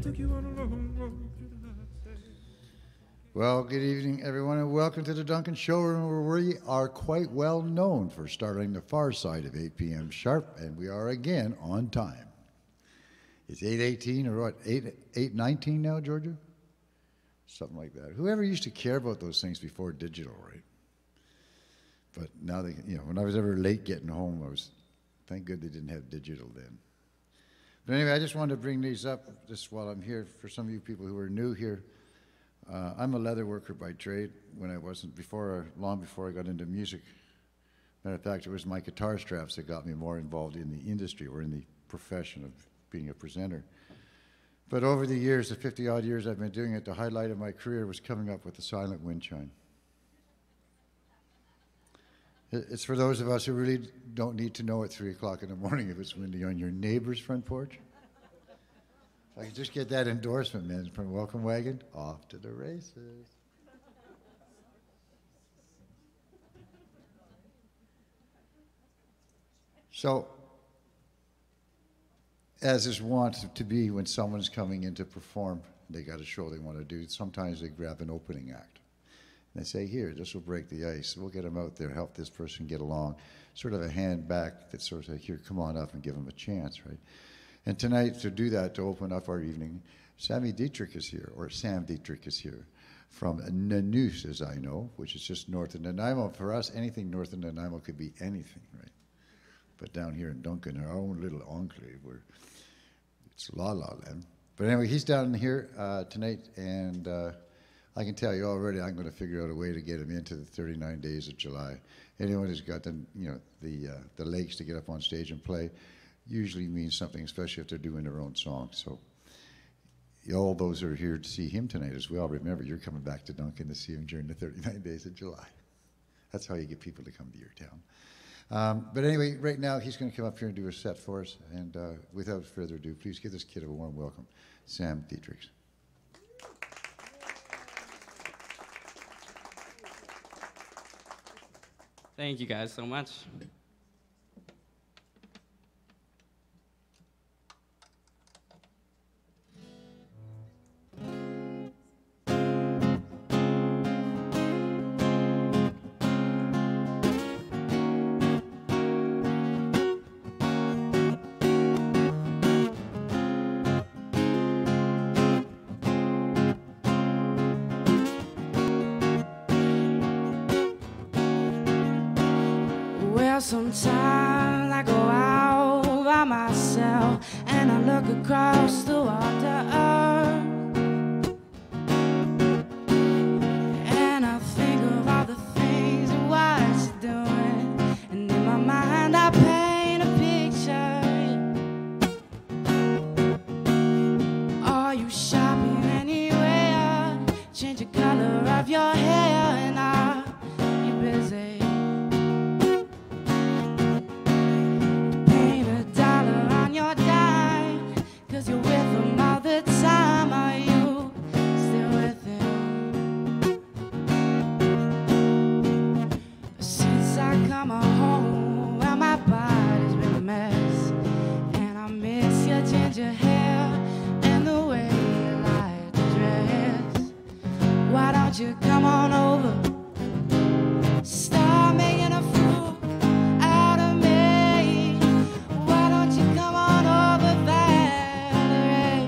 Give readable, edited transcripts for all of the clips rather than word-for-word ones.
Well, good evening, everyone, and welcome to the Duncan Showroom, where we are quite well known for starting the far side of 8 p.m. sharp, and we are again on time. It's 8:18 or what? 8:19 now, Georgia? Something like that. Whoever used to care about those things before digital, right? But now they, when I was ever late getting home, thank good they didn't have digital then. But anyway, I just wanted to bring these up just while I'm here for some of you people who are new here. I'm a leather worker by trade. When I wasn't long before I got into music. Matter of fact, it was my guitar straps that got me more involved in the industry or in the profession of being a presenter. But over the years, the 50-odd years I've been doing it, the highlight of my career was coming up with the silent wind chime. It's for those of us who really don't need to know at 3 o'clock in the morning if it's windy on your neighbor's front porch. If I could just get that endorsement, man, from Welcome Wagon, off to the races. So, as is wont to be when someone's coming in to perform, they got a show they want to do, sometimes they grab an opening act. And they say, here, this will break the ice. We'll get them out there, help this person get along. Sort of a hand back that sort of like, here, come on up and give them a chance, right? And tonight, to do that, to open up our evening, Sam Ditrich is here, from Nanu's, as I know, which is just north of Nanaimo. For us, anything north of Nanaimo could be anything, right? But down here in Duncan, our own little enclave, where it's la-la land. But anyway, he's down here tonight, and I can tell you already, I'm going to figure out a way to get him into the 39 days of July. Anyone who's got the legs to get up on stage and play usually means something, especially if they're doing their own song. So all those who are here to see him tonight as well, remember, you're coming back to Duncan to see him during the 39 days of July. That's how you get people to come to your town. But anyway, right now, he's going to come up here and do a set for us. And without further ado, please give this kid a warm welcome, Sam Ditrich. Thank you guys so much. Sometimes I go out by myself and I look across the water and I think of all the things and what it's doing, and in my mind I paint a picture. Are you shopping anywhere? Change the color of your hair, and are you busy? Your hair and the way you like to dress. Why don't you come on over? Start making a fool out of me. Why don't you come on over, Valerie?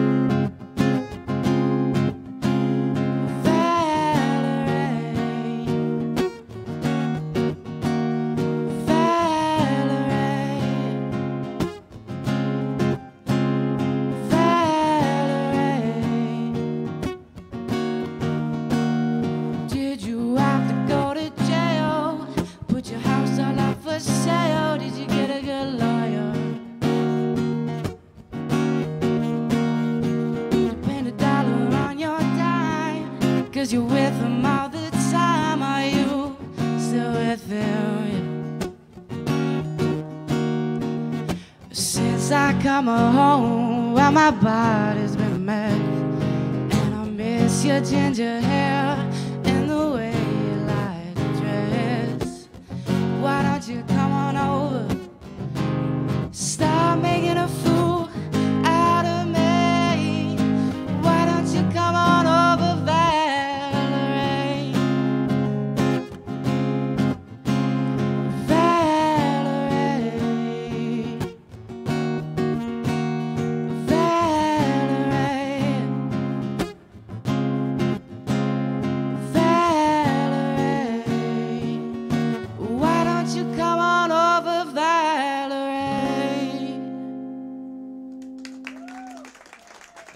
Cause you're with him all the time. Are you still with him? Since I come home, well, my body's been a mess, and I miss your ginger hair and the way you like to dress. Why don't you come on over? Stop making a fool out of me.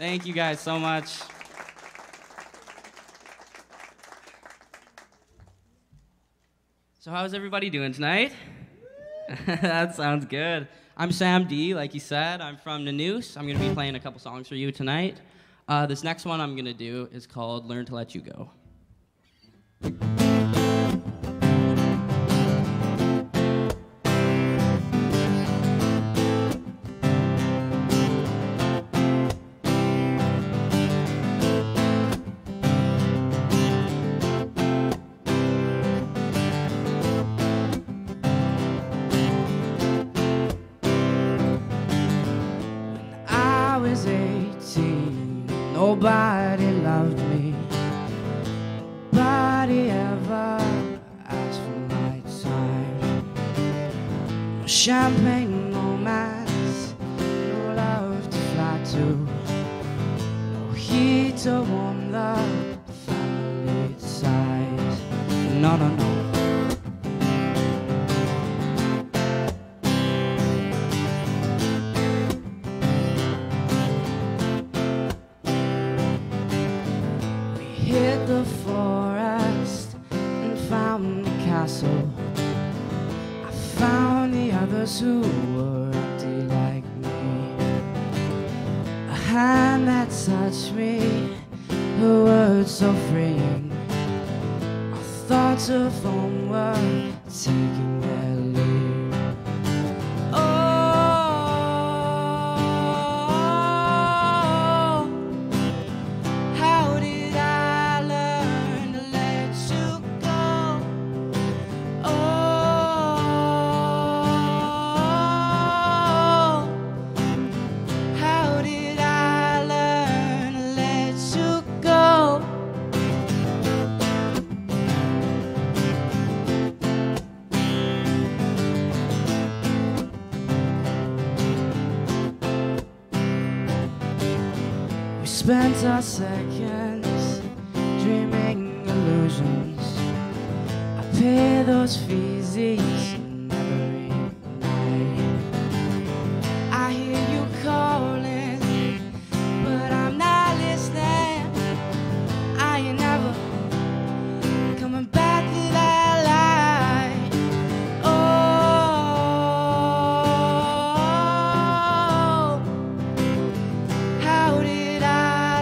Thank you guys so much. So how's everybody doing tonight? That sounds good. I'm Sam D, like you said. I'm from Nanoose. I'm going to be playing a couple songs for you tonight. This next one I'm going to do is called Learn to Let You Go. Nobody loved me. Nobody ever asked for my time. No champagne, no mass, no love to fly to, no heat to warm the family side. No, no, no. Hit the forest and found the castle. I found the others who were empty like me. A hand that touched me, her words so freeing. Our thoughts of home were taking their leave. Spent our seconds dreaming illusions. I pay those fees each and every night. I hear you calling, but I'm not listening. I ain't never coming back to that light. Oh, how did I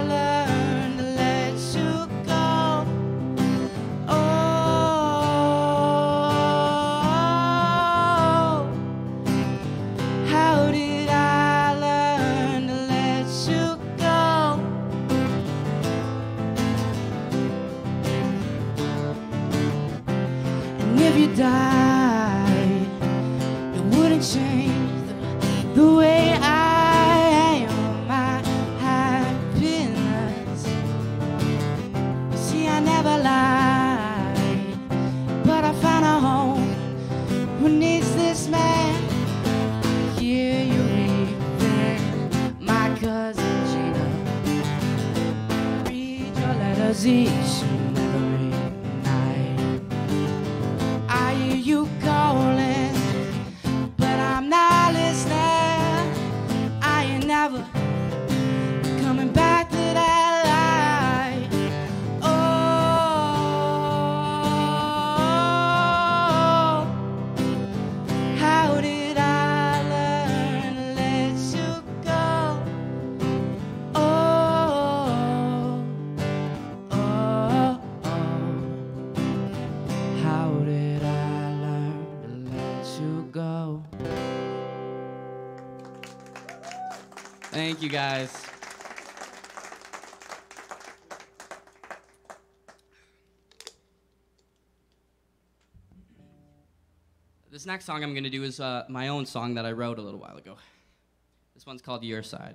if you died, it wouldn't change the way I am, my happiness. See, I never lied, but I found a home who needs this man. I hear you weeping, my cousin Gina. Read your letters each and every you calling, but I'm not listening. I ain't never coming back to that light. Oh, how did I learn to let you go? Oh, oh, oh, how did I go? Thank you guys. This next song I'm going to do is my own song that I wrote a little while ago. This one's called Your Side.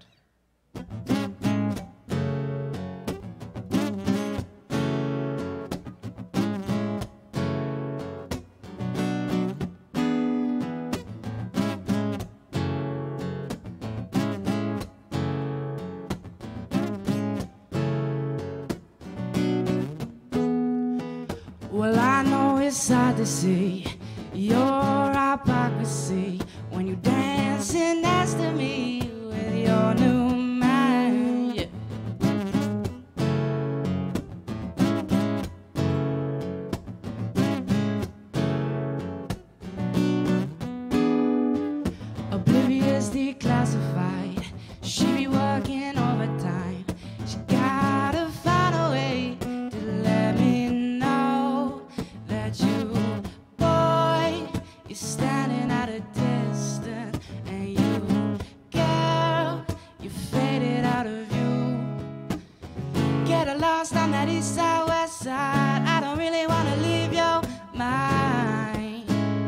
Well, I know it's hard to see your hypocrisy when you dancing next to me with your new man. Yeah. east side, west side. I don't really wanna leave your mind.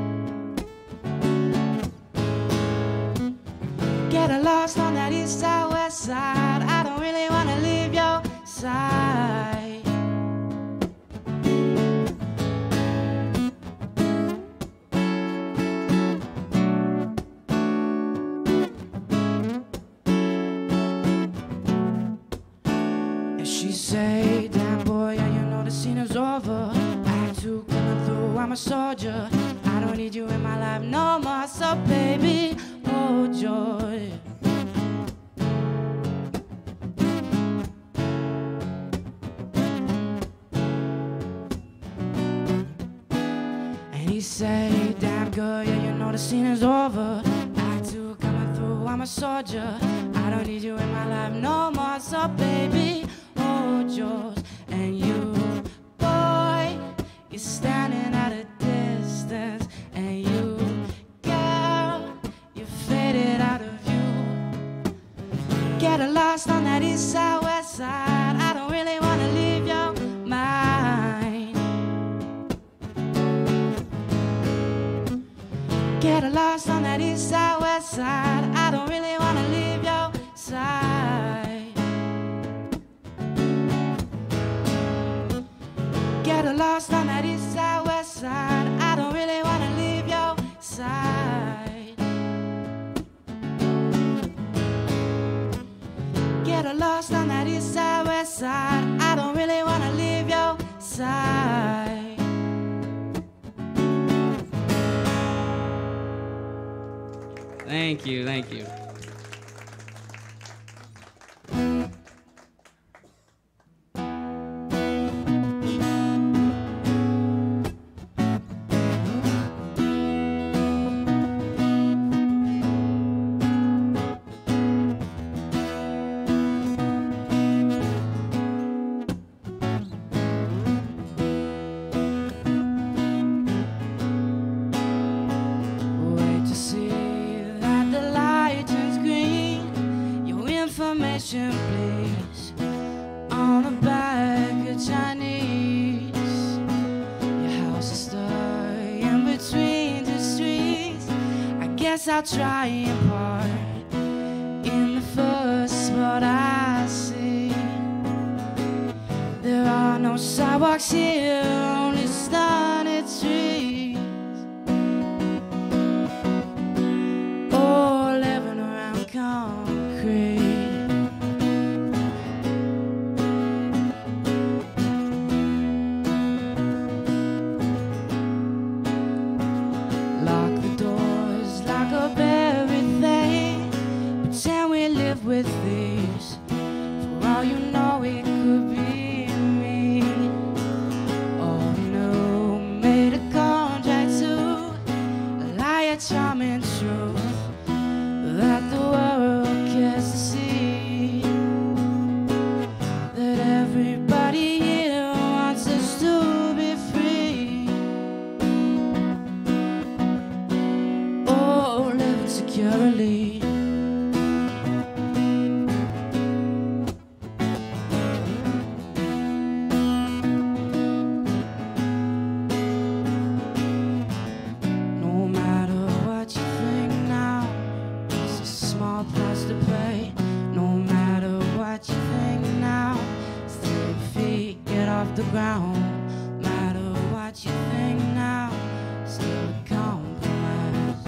Get lost on that east side, west side. I don't really wanna leave your side. And she say, damn boy, yeah, you know the scene is over. Act two coming through, I'm a soldier. I don't need you in my life no more, so baby, hold joy. And he say, damn girl, yeah, you know the scene is over. Act two coming through, I'm a soldier. I don't need you in my life no more, so baby, hold yours. And you, boy, you're standing at a distance. And you, girl, you're faded out of view. Get lost on that east side, west side. I don't really wanna leave your mind. Get lost on that east side, west side. I don't really wanna leave your side. Get lost on that east side, west side. I don't really wanna leave your side. Get lost on that east side, west side. I don't really wanna leave your side. Thank you, thank you. Wait to see that the light turns green. Your information, please. On a bag of Chinese. Your house is stuck in between the streets. I guess I'll try and park in the first spot I see. There are no sidewalks here, only stunted trees. All living around concrete. Lock the doors, lock up everything. Pretend we live with these. For all you know, it could be me. Oh no, made a contract to lie, a charming truth that the world cares to see. That everybody here wants us to be free. Oh, living securely. No matter what you think now, it's a small price to pay. No matter what you think now, stay your feet, get off the ground. No matter what you think now, still a compromise.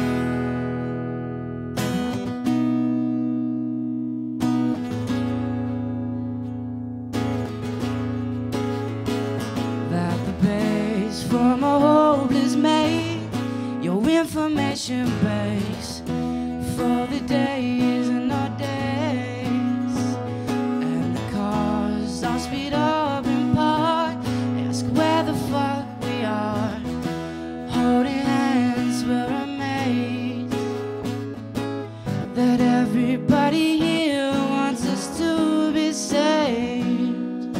That the base from a hope is made. Your information base for the days and no days. And the cars all speed up and park. Ask where the fuck we are. Holding hands, we're amazed that everybody here wants us to be saved.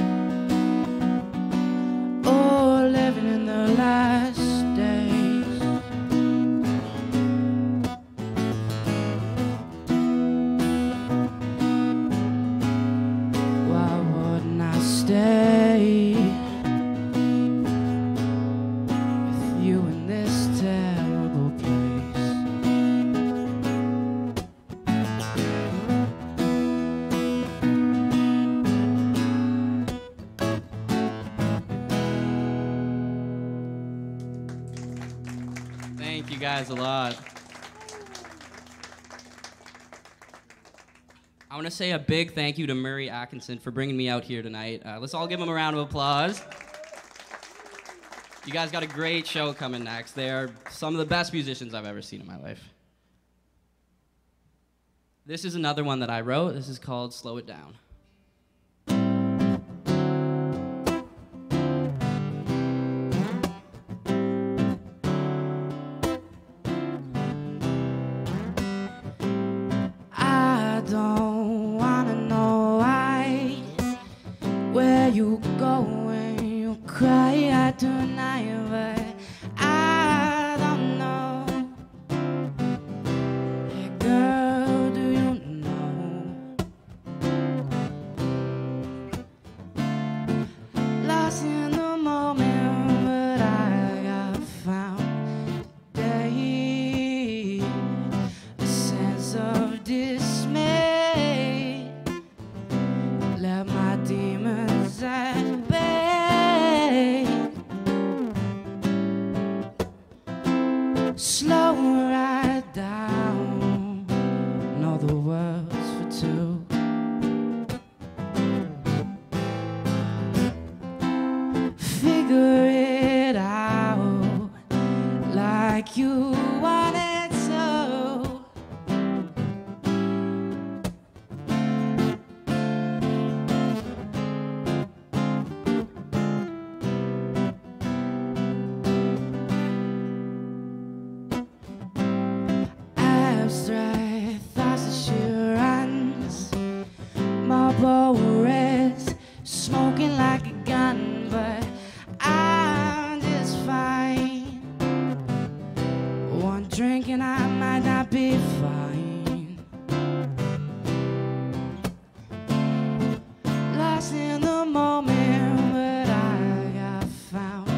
Oh, living in the last days. Thank you guys a lot. I want to say a big thank you to Murray Atkinson for bringing me out here tonight. Let's all give him a round of applause. You guys got a great show coming next. They are some of the best musicians I've ever seen in my life. This is another one that I wrote. This is called Slow It Down. I don't wanna know why, where you go when you cry out tonight, but I don't know. Hey girl, do you know? Lost in the moment, but I got found today. A sense of dismay, left my demons at bay. Slow right down, know the words for two. Figure it out like you wanted to. Abstract thoughts that she runs, marble reds, smoking like a gun, but I'm just fine. One drink and I might not be fine. Lost in the moment, but I got found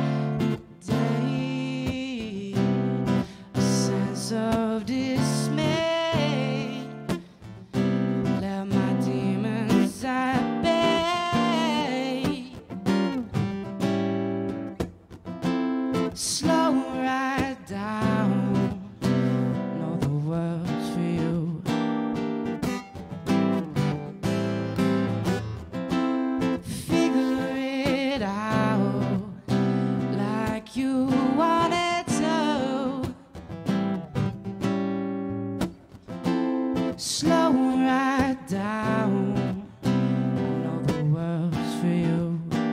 today. A sense of dismay, left my demons at bay. Slow right down, know the words for you. Figure it out like you wanted to. Slow right down, know the words for you.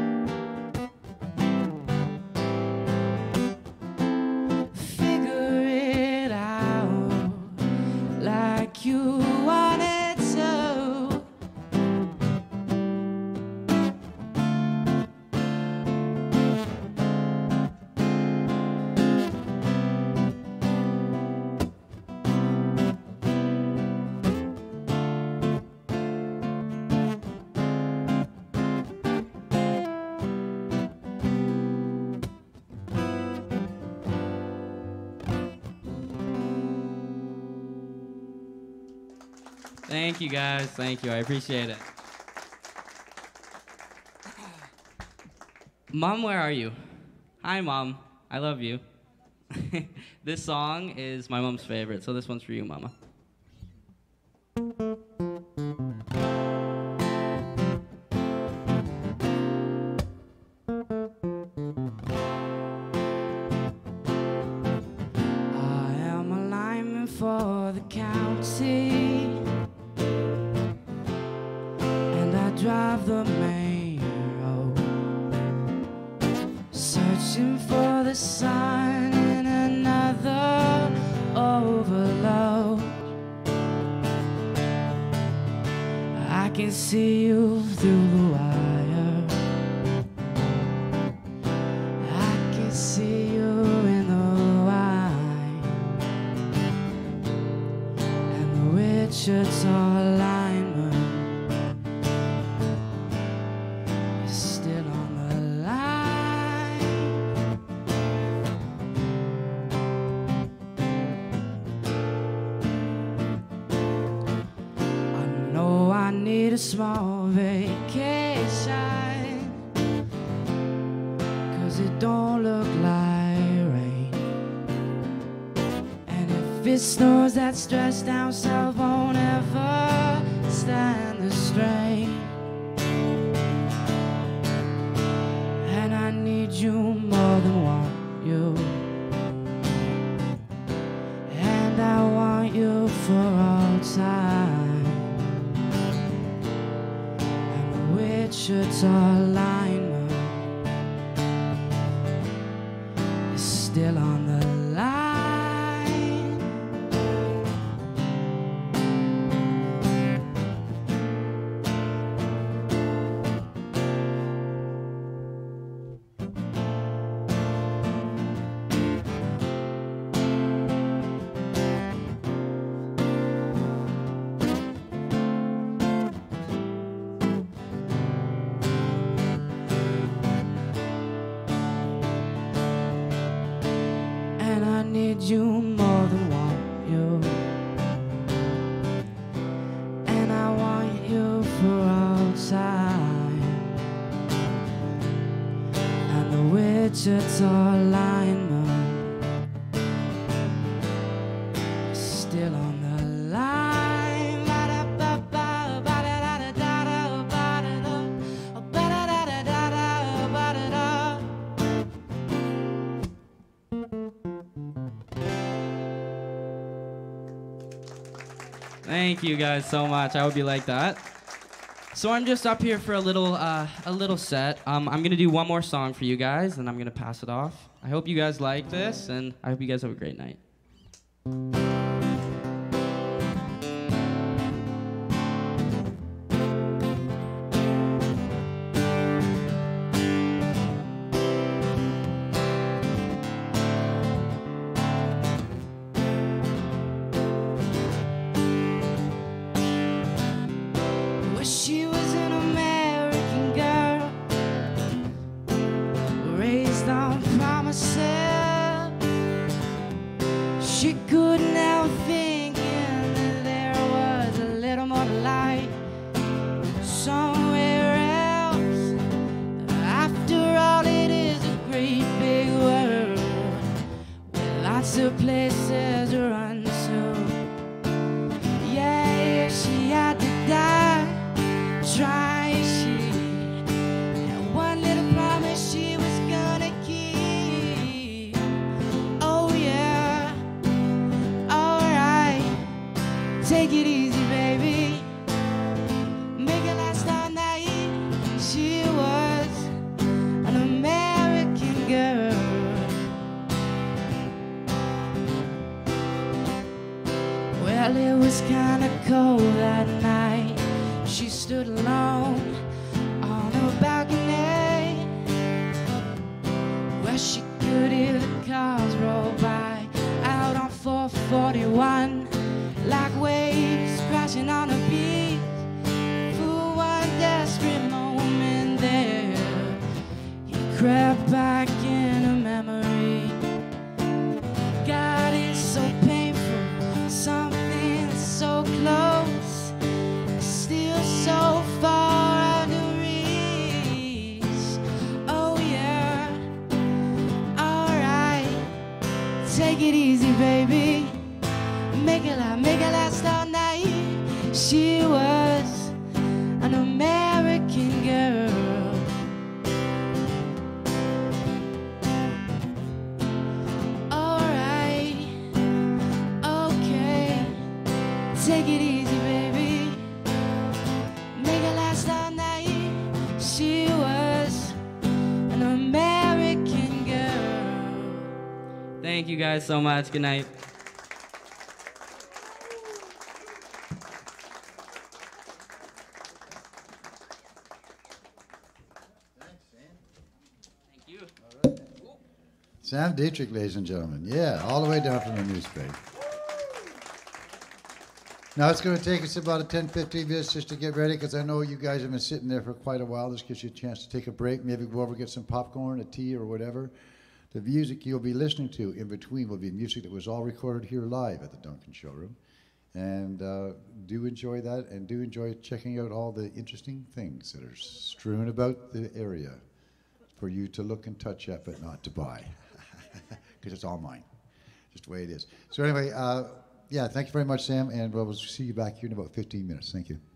Figure it out like you wanted to. Thank you guys. Thank you. I appreciate it. Mom, where are you? Hi, Mom. I love you. This song is my mom's favorite, so this one's for you, Mama. I am a lineman for the county, and I drive the main road, searching for the sun in another overload. I can see you through the wire, I can see you in the wine, and the Richards are linemen. You're still on the line. I know I need a small vacation, 'cause it don't look like rain. If it snows, that stress down south won't ever stand the strain. And I need you more than want you. And I want you for all time. And the Wichita lineman is still on the line. Need you more than want you, and I want you for all time. And the Wichita lineman is still on the line. Thank you guys so much. I hope you like that. So I'm just up here for a little set. I'm gonna do one more song for you guys, and I'm gonna pass it off. I hope you guys like this, and I hope you guys have a great night. She was an American girl, raised on promises. She couldn't help thinking that there was a little more light somewhere else. After all, it is a great big world with lots of places to run to. Yeah, she had to die. Try she had one little promise she was gonna keep. Oh yeah, alright, take it easy, baby. Make it last all night. She was an American girl. Well, it was kinda cold that night. She stood alone on her balcony, where she could hear the cars roll by out on 441, like waves crashing on a beach. For one desperate moment there, he crept back in a memory. God, it's so painful, something so close, still so far out of reach. Oh yeah, alright, take it easy, baby. Make it last all night. She was an American girl. Alright, okay, take it easy, baby. Make it last all night. She was an American girl. Thank you guys so much. Good night. Thank you. Sam Ditrich, ladies and gentlemen. Yeah, all the way down from the newspaper. Now it's going to take us about 10-15 minutes just to get ready, because I know you guys have been sitting there for quite a while. This gives you a chance to take a break, maybe go over, get some popcorn, a tea, or whatever. The music you'll be listening to in between will be music that was all recorded here live at the Duncan Showroom. And do enjoy that, and do enjoy checking out all the interesting things that are strewn about the area for you to look and touch at, but not to buy, because it's all mine. just the way it is. So anyway, yeah, thank you very much, Sam, and we'll see you back here in about 15 minutes. Thank you.